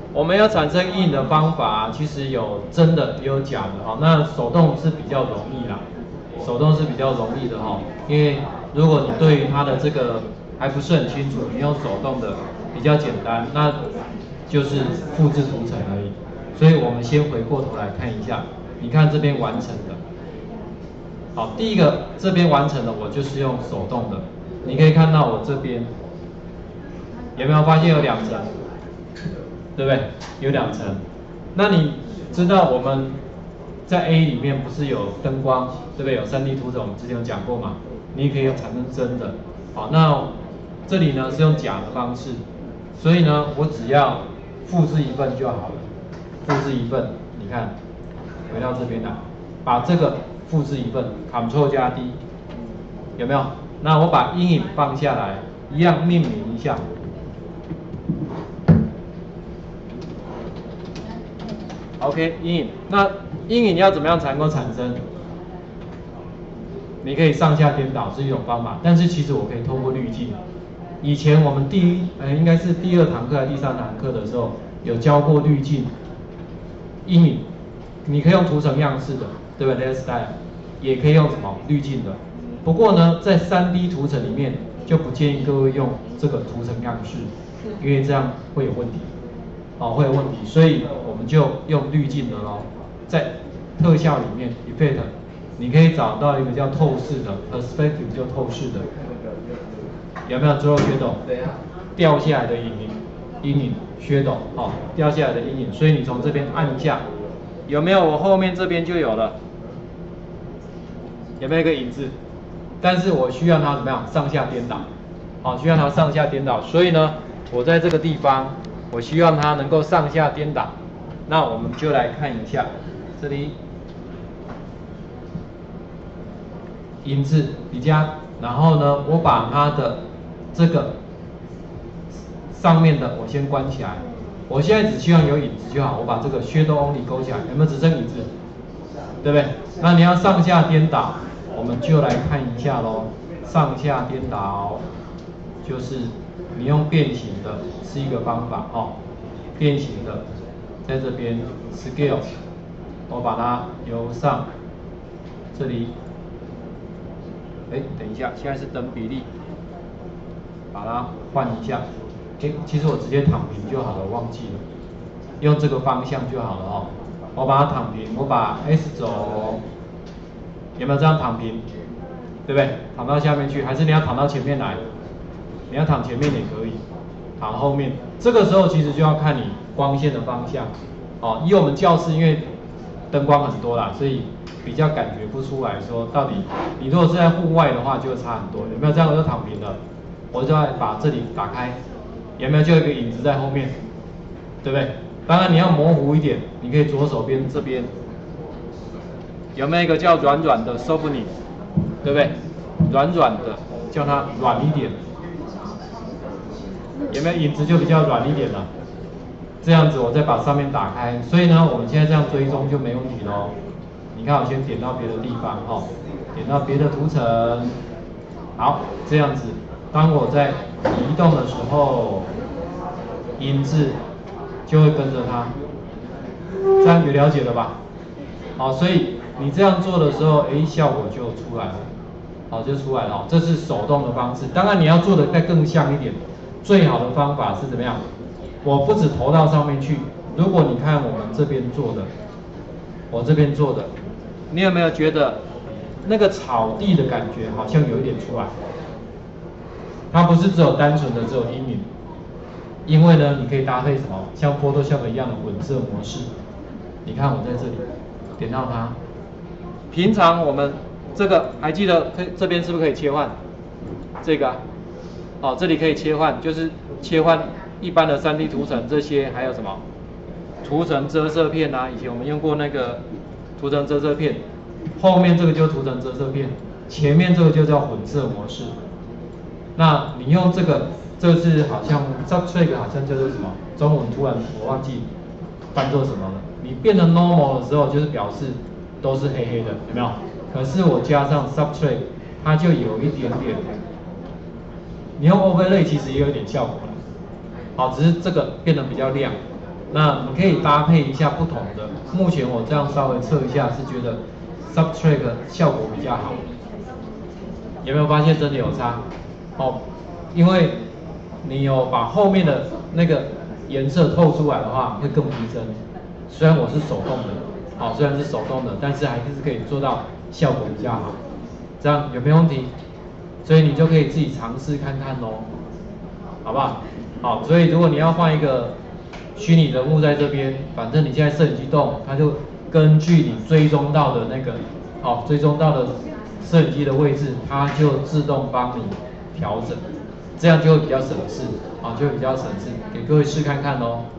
我们要产生阴影的方法，其实有真的也有假的哈。那手动是比较容易啦，手动是比较容易的哈。因为如果你对于它的这个还不是很清楚，你用手动的比较简单，那就是复制图层而已。所以我们先回过头来看一下，你看这边完成的。好，第一个这边完成了，我就是用手动的。你可以看到我这边有没有发现有2层，对不对？有2层。那你知道我们在 A 里面不是有灯光，对不对？有3D 图层，我们之前有讲过嘛？你也可以用产生真的。好，那这里呢是用假的方式，所以呢我只要复制一份就好了。复制一份，你看，回到这边来，把这个复制一份 ，Ctrl 加 D， 有没有？那我把阴影放下来，一样命名一下。OK， 阴影。那阴影要怎么样才能够产生？你可以上下颠倒是一种方法，但是其实我可以透过滤镜。以前我们应该是第2堂课还是第3堂课的时候，有教过滤镜。阴影，你可以用图层样式的，对不对 ？Layer Style， 也可以用什么滤镜的。不过呢，在3D 图层里面就不建议各位用这个图层样式，因为这样会有问题，会有问题。所以我们就用滤镜的咯。在特效里面 Effect， 你可以找到一个叫透视的 Perspective， 就透视的，有没有最后Shadow？掉下来的阴影Shadow， 掉下来的阴影，所以你从这边按一下，有没有？我后面这边就有了，有没有一个影子？但是我需要它怎么样？上下颠倒，需要它上下颠倒，所以呢，我在这个地方，我希望它能够上下颠倒。那我们就来看一下，这里影子比较，然后呢，我把它的这个上面的我先关起来，我现在只希望有影子就好，我把这个 Shadow Only 勾起来，有没有只剩影子？对不对？那你要上下颠倒，我们就来看一下咯。上下颠倒就是你用变形的是一个方法变形的在这边 Scale， 我把它由上这里，等一下，现在是等比例，把它换一下。其实我直接躺平就好了，我忘记了，用这个方向就好了我把它躺平，我把 S 轴有没有这样躺平？对不对？躺到下面去，还是你要躺到前面来？你要躺前面也可以，躺后面。这个时候其实就要看你光线的方向以我们教室因为灯光很多啦，所以比较感觉不出来说到底你如果是在户外的话就会差很多。有没有这样我就躺平了？我就要把这里打开，有没有就有一个影子在后面？对不对？当然你要模糊一点，你可以左手边这边有没有一个叫软软的 softening， 对不对？软软的叫它软一点，有没有影子就比较软一点了？这样子我再把上面打开，所以呢我们现在这样追踪就没问题咯。你看我先点到别的地方点到别的图层，好，这样子当我在移动的时候，影子就会跟着它，这样有了解了吧？所以你这样做的时候，效果就出来了，就出来了这是手动的方式。当然你要做的再更像一点，最好的方法是怎么样？我不止投到上面去，如果你看我们这边做的，我这边做的，你有没有觉得那个草地的感觉好像有一点出来？它不是只有单纯的只有阴影，因为呢，你可以搭配什么，像 Photoshop 一样的混色模式。你看我在这里点到它，平常我们这个还记得这边是不是可以切换？这个这里可以切换，就是切换一般的3D 图层这些，还有什么图层遮色片啊？以前我们用过那个图层遮色片，后面这个就是图层遮色片，前面这个就叫混色模式。那你用这个，这是好像 subtract 好像叫做什么？中文突然我忘记翻作什么了。你变成 normal 的时候，就是表示都是黑黑的，有没有？可是我加上 subtract， 它就有一点点。你用 overlay 其实也有一点效果了，只是这个变得比较亮， 那你可以搭配一下不同的。目前我这样稍微测一下，是觉得 Subtract 效果比较好。有没有发现真的有差？哦，因为你有把后面的那个颜色透出来的话，会更逼真。虽然我是手动的，哦，虽然是手动的，但是还是可以做到效果比较好。这样有没有问题？所以你就可以自己尝试看看咯，好不好？好，所以如果你要换一个虚拟人物在这边，反正你现在摄影机动，它就根据你追踪到的那个，哦，追踪到的摄影机的位置，它就自动帮你调整，这样就会比较省事，啊，就会比较省事，给各位试看看咯。